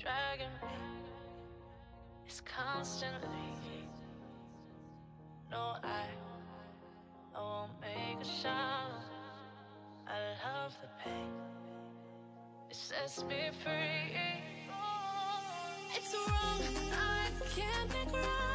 dragging me. It's constantly. No, I won't make a sound. I love the pain. It sets me free. It's wrong, I can't make right.